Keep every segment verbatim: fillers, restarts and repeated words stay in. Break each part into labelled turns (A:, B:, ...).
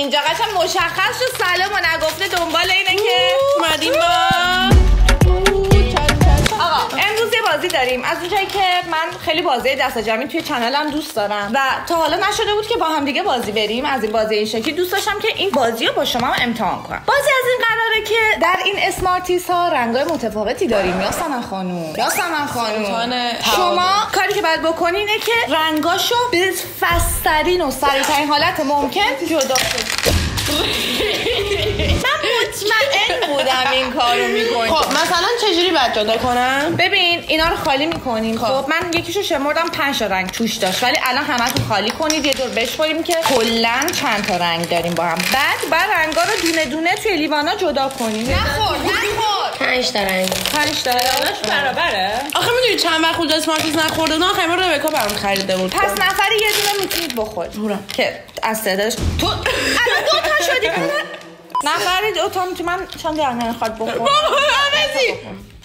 A: اینجا قشنگ مشخص شد سلام و نگفته دنبال اینه که
B: اومدیم با
A: آقا امروز یه بازی داریم از اونجایی که من خیلی بازی دست جمعی توی چنلم دوست دارم و تا حالا نشده بود که با هم دیگه بازی بریم. از این بازی این شکلی دوست داشتم که این بازی رو با شما هم امتحان کنم. بازی از این قراره که در این اسمارتیس ها رنگای متفاوتی داریم. یا سمن خانوم یا سمن خانوم شما کاری که باید بکنین اینه که رنگاشو به فسترین و سریعترین حالت ممکن جدا کنید. من مطمئن بودم این کارو میکنیم.
B: خب مثلا چجوری باید جدا کنم؟
A: ببین اینا رو خالی میکنیم. خب, خب من یکیشو شمردم پنج تا رنگ توش داشت ولی الان همتون خالی کنید یه دور بشماریم که کلا چند تا رنگ داریم با هم. بعد بعد رنگا رو دونه دونه توی لیوانا جدا کنیم.
C: نخور نخور
D: پنج تا رنگ
A: پنج تا رنگ
C: برابره.
B: آخه میدونی چند وقت خود اسمارتیس نخورده نه آخه من ربکا برام خریده بود.
A: پس نفری یه دونه میتونید بخورید که از تعدادش تو الان دو تا شدی. نفری دو تا میتونم من چند دیگه نمیخواد بخور.
B: بابا همزی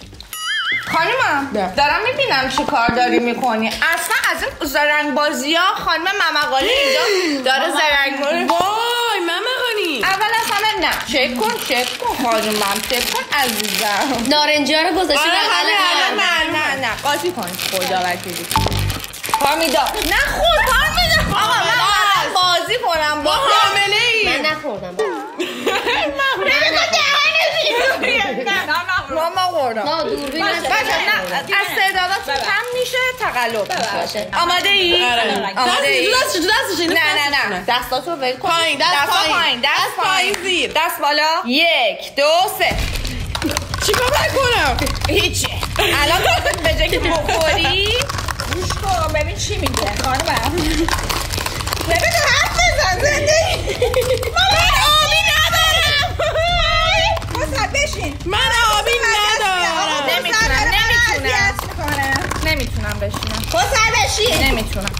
A: خانمم دارم میبینم چی کار داری میکنی. اصلا از این زرنگ بازی ها خانم ممقالی اینجا داره زرنگ بازی.
B: وای ممقالی
A: اول از همه نه چک کن چک کن خانمم چک کن عزیزم.
D: نارنجی ها رو گذاشتی بغل هم.
A: نه نه نه قاطی کن خدا وکیلی. پارمیدا نه خود پارمیدا. آقا من بازی کنم با
B: حامله ای.
D: من نخوردم.
A: ماما خوردم.
D: نه دوربین
A: نه از تعداداتون کم میشه تقلب
D: باشه.
A: آماده ای؟ آماده ای؟
B: دست تو دستش
A: نه نه نه دستاتو ول کن.
B: پایین دست پایین
A: دست پایین
B: زیر
A: دست بالا. یک دو سه.
B: چیکار کنم؟
A: هیچی. الان تو به جای که بخوری
C: گوش کن ببین چی میگه خانمم.
A: ببین تو حرف بزن زندگی. من آبی ندارم.
C: بسر بشین.
B: من آبی ندارم.
A: نمیتونم نمیتونم نمیتونم بشینم.
C: بسر بشین.
A: نمیتونم.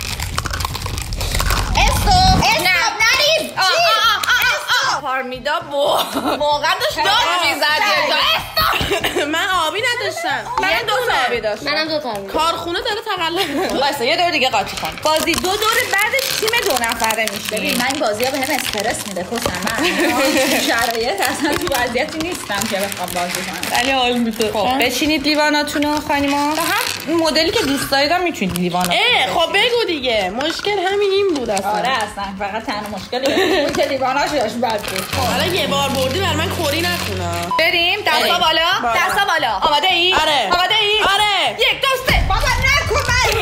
C: استوب استوب نریز.
A: پارمیدا بو واقعا داشت داد میزد.
B: من آبی نداشتم.
A: من دو تا آبی داشتم.
D: منم دو تا آبی.
B: کارخونه داره تقلب.
A: واسه یه دور دیگه قاطی کن. بازی دو دور بعدش تیم دو نفره میشه.
C: ببین من این بازی‌ها بهم استرس میده کسم. من شرایط اصلا تو وضعیتی نیستم که بخوام بازی کنم.
A: ولی حال میده. خب بچینید لیواناتونو خانیما. هم مدلی که دوست دارید هم میتونید لیوانا.
B: اه خب بگو دیگه. مشکل همین این بود اصلا.
C: آره اصلا فقط تنها مشکلی بود که لیواناش داشت بد بود.
B: حالا یه بار بردی بر من کوری نکنم.
A: بریم دستا بالا. دستا بالا. آماده ای؟
B: آره.
A: آماده ای؟
B: آره.
A: یک دو سه.
C: بابا نکن من.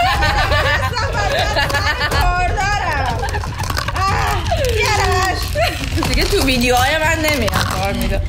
C: کار دارم. یارش.
A: دیگه تو ویدیوهای من نمیاد کار میده.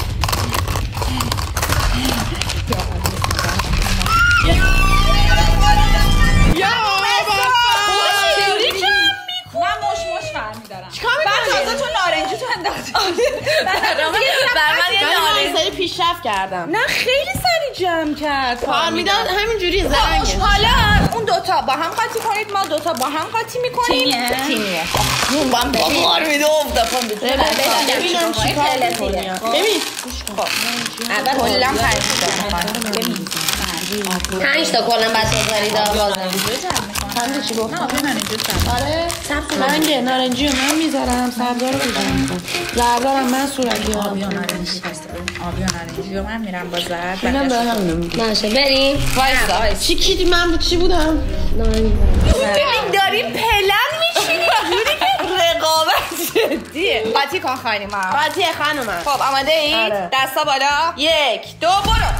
C: من مش مش برمی‌دارم.
B: چیکار
C: بعد
B: می‌کنی؟
C: تازه تو نارنجی تو انداختی.
A: بر من یه
B: من
A: نارنجی
B: سری پیشرفت کردم.
A: نه خیلی سری جمع کرد.
B: پارمیدا همین جوری زرنگه.
A: حالا اون دوتا با هم قاطی کنید ما دوتا با هم قاطی میکنیم.
C: تیمیه.
A: تیمیه. اون با هم با پارمیدا افتادم.
B: ببینم چیکار می‌کنی. ببین.
A: اول کلا پنج تا.
D: پنج تا کلا بچه‌ها زریدا بازم.
B: چند چی گفت؟
C: نه آبی نارنجی سبز.
B: آره. رنگ نارنجی رو من میذارم سبزا رو میذارم. زردارم من صورتی ها.
C: آبی و نارنجی پس آبی و نارنجی رو من میرم با زرد.
B: اینم داره همینو میگه.
D: باشه بریم.
A: وایسا.
B: چی کی من بود چی بودم؟
D: نارنجی.
A: ببین داریم پلن میشینیم جوری که رقابت جدیه. قاطی کن خانیما.
B: قاطی خانومم.
A: خب آماده ای؟
B: آره.
A: دستا بالا. یک دو برو.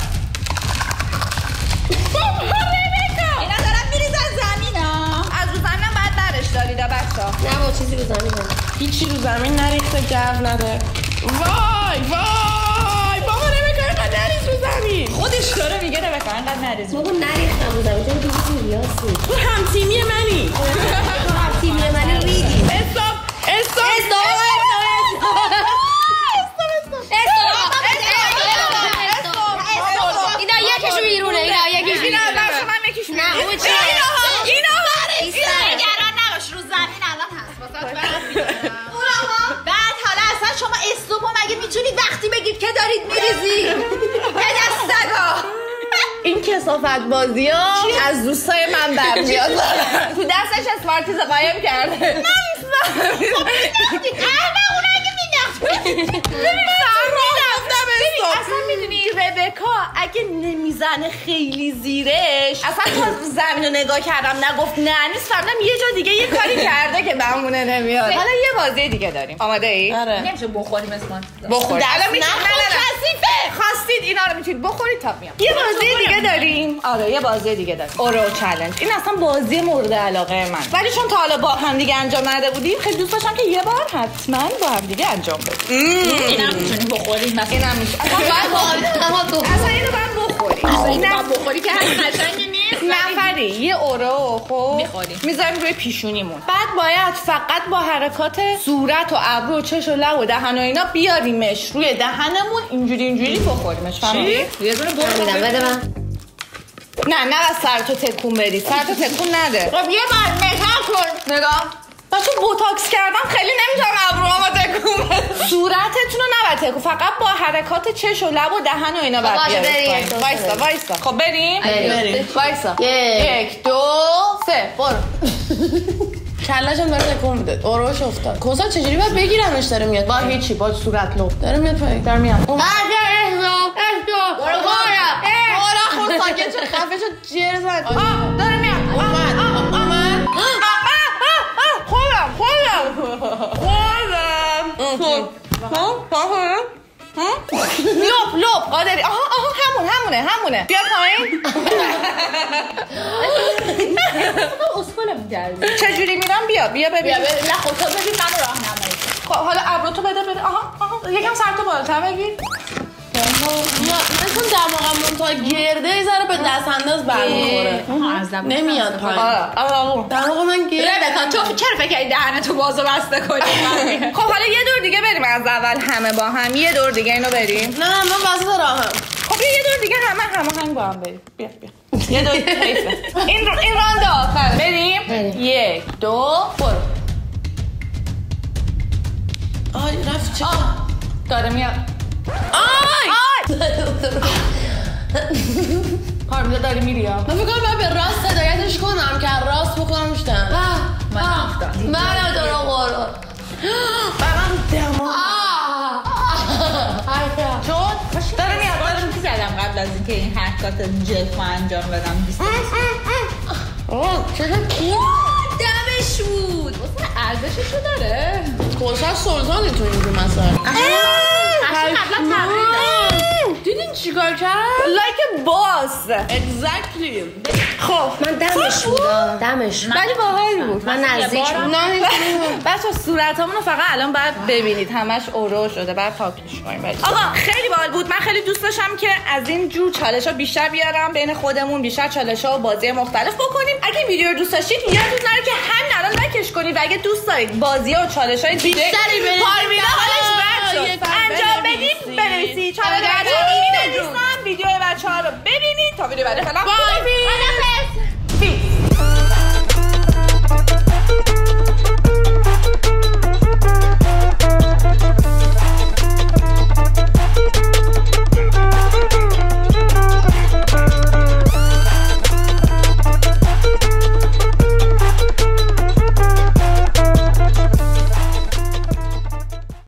C: اینا دارن میریزن زمین ها.
A: از رو زمین بعد برش دارید بچه‌ها.
D: نه با چیزی رو زمین کنم.
B: هیچی رو زمین نریخته جو نده. وای وای بابا نمیکنه اینقدر نریز رو زمین.
C: خودش داره میگه ربکا انقدر نریز.
D: بابا نریختم رو زمین. تو دیگه یاسی.
B: تو هم تیمی منی.
D: تو هم تیمی من ریدی.
B: استاپ استاپ
D: استاپ اینا یکیشو بیرونه. اینا یکیشو بیرونه. نه اون چیه؟
A: اینا
C: نگران نباش رو زمین الان هست واسه بعد حالا اصلا شما استوپو مگه میتونید وقتی بگید که دارید میریزی یه دستگاه
A: این کثافت بازی ها از دوستای من برمیاد. تو دستش اسمارتیز قایم کرده. من
C: خب احمق اونایی
A: اصلا میدونی ربکا اگه نمیزنه خیلی زیرش اصلا تا زمین رو نگاه کردم نگفت نه نیست فهمیدم یه جا دیگه یه کاری کرده که بهمونه نمیاد. حالا یه بازی دیگه داریم. آماده ای؟
B: آره.
C: نمیشه بخوریم اسمان
A: بخورید.
C: الان میشه
A: خواستید اینا رو میتونید بخورید تا میام. یه بازی دیگه داریم. آره یه بازی دیگه داریم. اورو چالش. این اصلا بازی مورد علاقه من. ولی چون تا حالا با هم دیگه انجام نداده بودیم خیلی دوست داشتم که یه بار حتما با هم دیگه انجام بدیم.
C: اینم میتونیم بخوریم مثلا.
A: اینم میشه. اصلا باید اصلا اینو باید بخوریم.
C: اینو باید بخوری که قشنگی نیست.
A: نفری یه اورو خب
C: میخوریم.
A: میذاریم روی پیشونیمون. بعد باید فقط با حرکات صورت و ابرو و چش و لب و دهن و اینا بیاریمش روی دهنمون اینجوری اینجوری بخوریمش. فهمیدی؟
C: یه دونه بخوریم.
D: بده من.
A: نه نه از سرتو تکون بدی. سرتو تکون نده.
C: خب یه بار نگاه کن.
A: نگاه. بچه بوتاکس کردم خیلی نمیتونم ابروامو تکون بدم. صورتتون رو نباید تکون، فقط با حرکات چش و لب و دهن و اینا باید بیارید. وایسا وایسا. خب بریم.
B: بریم.
A: وایسا. یک دو سه برو.
B: کله‌شم داره تکون میده. اوروش افتاد. کوزا چجوری باید بگیرمش داره میاد؟ با هیچی با صورت لو. داره میاد پایین. داره میاد.
A: برو
B: برو خود ساکت شد. خفه شد جر زد.
A: داره میاد.
B: اومد. اومد.
A: خودم خودم خودم لوب لوب قادری. آها آها همون همونه همونه بیا پایین.
C: اسکلم کردی.
A: چجوری میرم؟ بیا بیا ببین.
C: بیا نه خب تو ببین منو راهنمایی.
A: خب حالا ابروتو بده بده. آها آها یکم سرتو بالاتر بگیر.
B: مثلا دماغم تا گرده یه ذره به دست انداز برمیخوره. نمیاد پایین.
A: آره
B: دماغ من گرده.
C: ربکا تو چرا فکر کردی دهنتو بازو بسته کنی؟
A: خب حالا یه دور دیگه بریم از اول همه با هم. یه دور دیگه اینو بریم.
B: نه من واسه راهم.
A: خب یه دور دیگه همه همه هنگ با هم بریم. بیا بیا. یه دور حیفه. این رو این راند آخر. بریم. یک دو برو.
B: آی رفت چه؟
A: داره میاد.
B: آی
A: پارمیزا داری میری ها.
B: من فکر کنم باید به راست هدایتش کنم که راست بکنمش دن.
C: من افتاد.
B: من تو رو قرار من دماغ
A: شد؟ داره میاد.
C: داره چی زدم قبل از اینکه این حرکات جلفو انجام بدم. دمش بود. واسه ارزششو داره.
B: کوشش سلطانی تو اینجور مسائل.
C: قشنگ قبلا تبریک.
B: دیدین چیکار کرد؟
A: لایک باس.
B: اگزکتلی.
A: خب
D: من دمش بودم دمش
A: ولی باحال بود.
D: من نزدیک
B: نه
A: بچه صورتامون رو فقط الان باید ببینید همش اورو شده بعد پاکش کنیم. آقا خیلی باحال بود. من خیلی دوست داشتم که از این جور چالش‌ها بیشتر بیارم بین خودمون، بیشتر چالش‌ها و بازی مختلف بکنیم. اگه ویدیو رو دوست داشتید یادتون نره که همین الان لایکش کنید و اگه دوست دارید بازی‌ها و چالش‌های دیگه
B: بیشتری برید
A: پارمینا حالش بد شد انجام بدیم بنویسید. چالش بعدی رو می‌نویسم. ویدیو بچه‌ها رو ببینید تا ویدیو بعد. فعلا